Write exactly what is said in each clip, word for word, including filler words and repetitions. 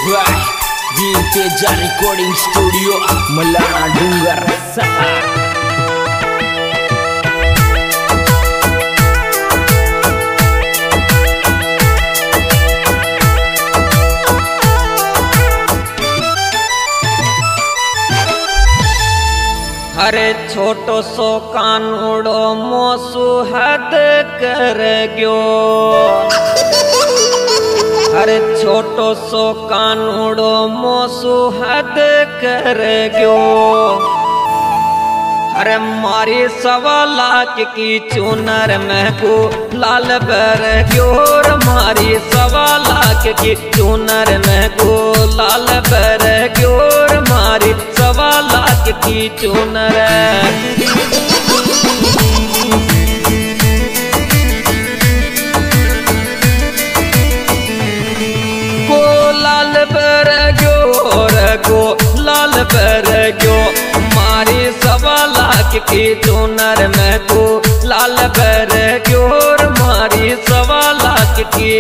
Bye Teja recording studio Malana डूंगर सहार। अरे छोटो सो कानूड़ो मोसू हद कर गयो। अरे छोटो सो कानूड़ो मोसू हद कर गयो। अरे मारी सवा लाख की चूनर महकू लाल बर गयो। मारी सवा लाख की चूनर महकू लाल बर गयो। मारी सवा लाख की चूनर को लाल बर गयो रे को लाल बर गयो। मारी सवा लाख की चूनर में को लाल बर गयो। मारी सवा लाख की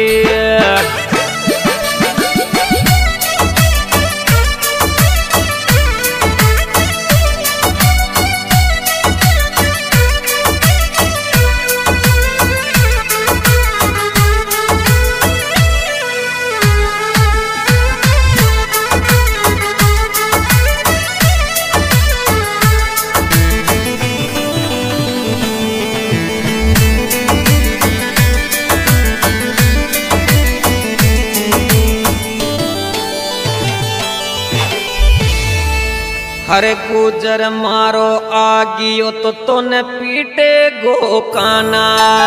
हरे गुजर मारो आगियो तो तोने पीटे गो काना।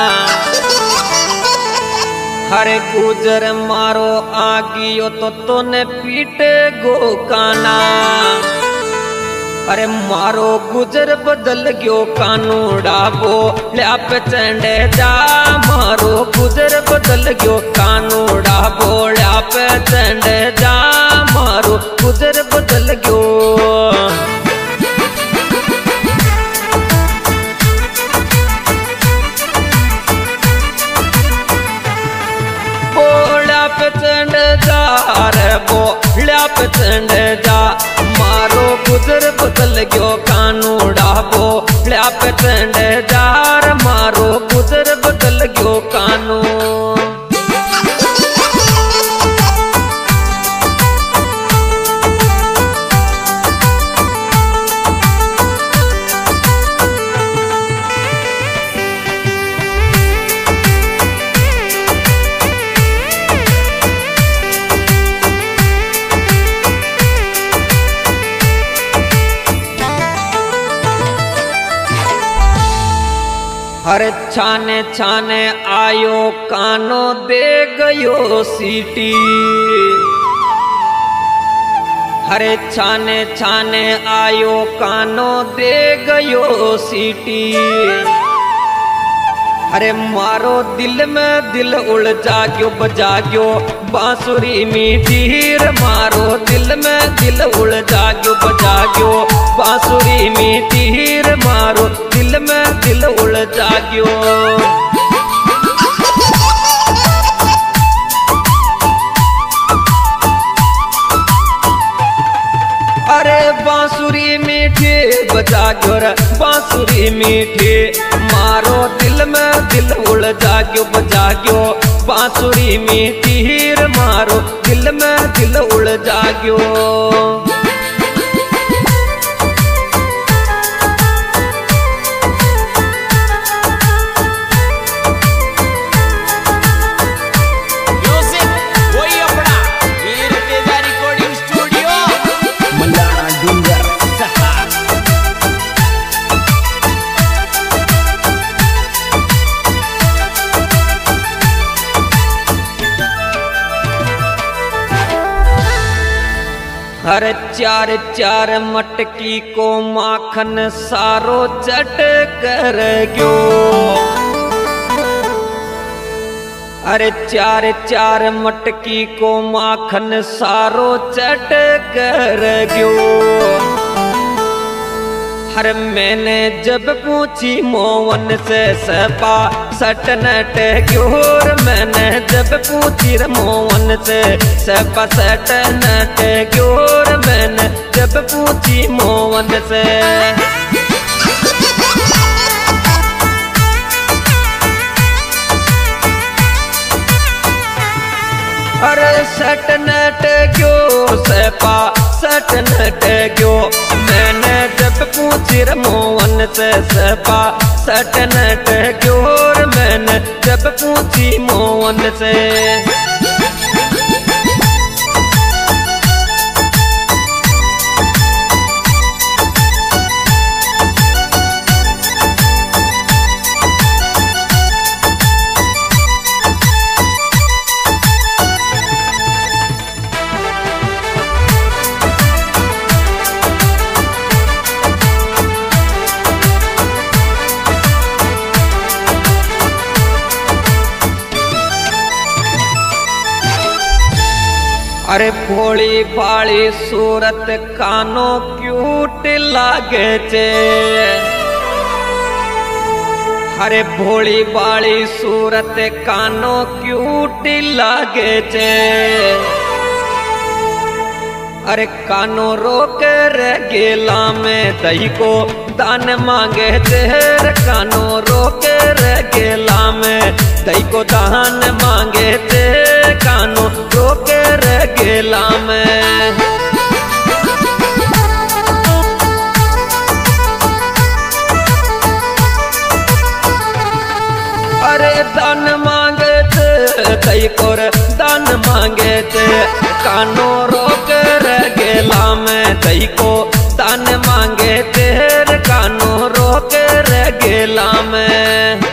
हरे गुजर मारो आगियो तो तोने पीटे गो काना। अरे मारो गुजर बदल गयो कानूड़ा बो ल्याप चंडे जा। मारो गुजर बदल गयो कानूड़ा बो ल्याप चंडे जा। मारो गुजर बदल गयो बोला पे चंड जा रे बोला पे चंड जा। मारो गुजर बदल गयो कानूड़ा बोला पे चंड जा। मारो गुजर बदल गयो कानून हर छाने छाने आयो कानो दे गयो सीटी। हरे छाने छाने आयो कानो दे गयो सीटी। अरे मारो दिल में दिल उलझा गयो बजा गयो बांसुरी मीठी। मारो दिल में दिल उलझा गयो बजा गयो बांसुरी मीठी। मारो दिल में दिल उलझा गयो अरे बांसुरी मीठी बजा गयो रे बांसुरी मीठी। मारो दिल में दिल उलझा गयो बजा गयो बांसुरी मीठी। मारो दिल में दिल उलझा गयो हर चार चार मटकी को माखन सारो चट कर गयो। अरे चार चार मटकी को माखन सारो चट कर गयो। हर मैंने जब पूछी मोहन से सपा सटनट क्योर, मैंने जब पूछी मोहन से सपा सटनट क्योर, मैंने जब पूछी मोहन से। अरे सटनट क्यों सपा सटनट क्यों, मैंने जब पूछी मोहन से सपा सटनट क्यों, मैंने जब पूछी मोहन से। अरे भोली भाली सूरत कानो क्यूट लागे चे, अरे भोली भाली सूरत कानो क्यूट लागे चे। अरे कानो रोक रे गेला में दही को दान मांगे तेर, कानो रोक रे गेला में दही को दान मांगे ते, कानो रोक रे गेला में। अरे दान मांगे ते दही को दान मांगे ते, कानो रोक रे गेला में दही को दान मांगे तेर, कानो रोक रे गेला में।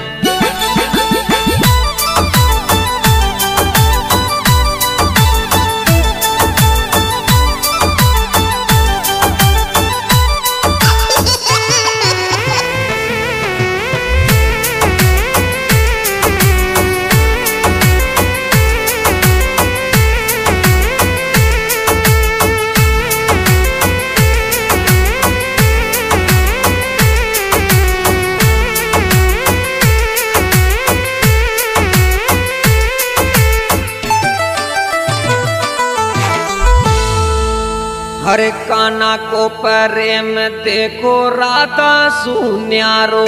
हरे काना को प्रेम देखो राधा सुन्यारो,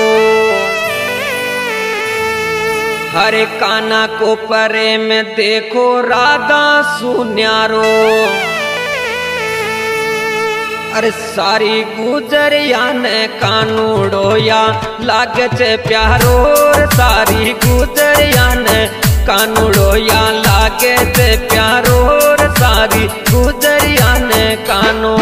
हरे काना को प्रेम देखो राधा सुन्यारो। अरे सारी गुजरिया ने कानूड़ोया लागे चे प्यारो, सारी गुजरिया ने कानूड़ोया लागे चे प्यारो, सारी गुजरिया ने कानो।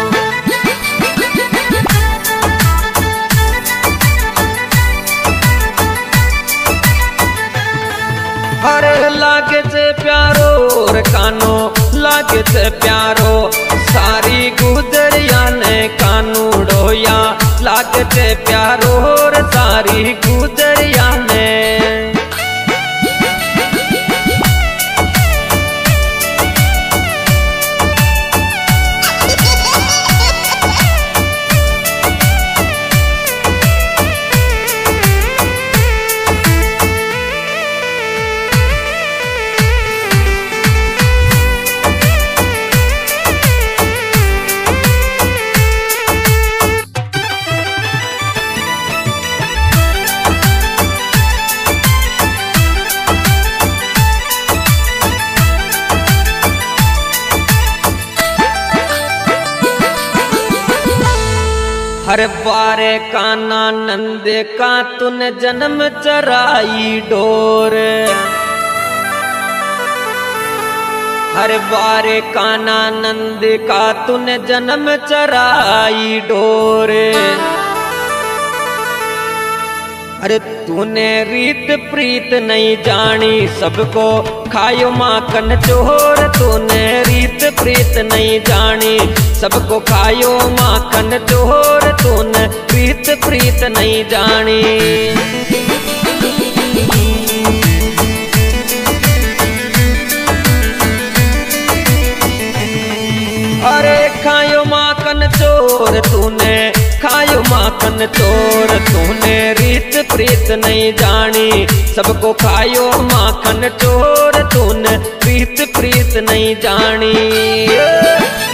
अरे लागे चे प्यारो कानो लागे चे प्यारो, सारी गुजरिया ने कानूड़ोया लागे चे प्यारो, सारी गुजरिया ने। हर बारे काना नंद का तुन जन्म चराई डोर, हर बारे काना नंद का तुन जन्म चराई डोर। अरे तूने रीत प्रीत नहीं जानी सबको खायो माखन चोर, तूने रीत प्रीत नहीं जानी सबको खायो माखन चोर, तूने रीत प्रीत नहीं जानी। अरे खायो माखन चोर तूने खायो माखन माखन चोर तूने रीत प्रीत नहीं जानी। सबको खायो माखन चोर तूने रीत प्रीत नहीं जानी।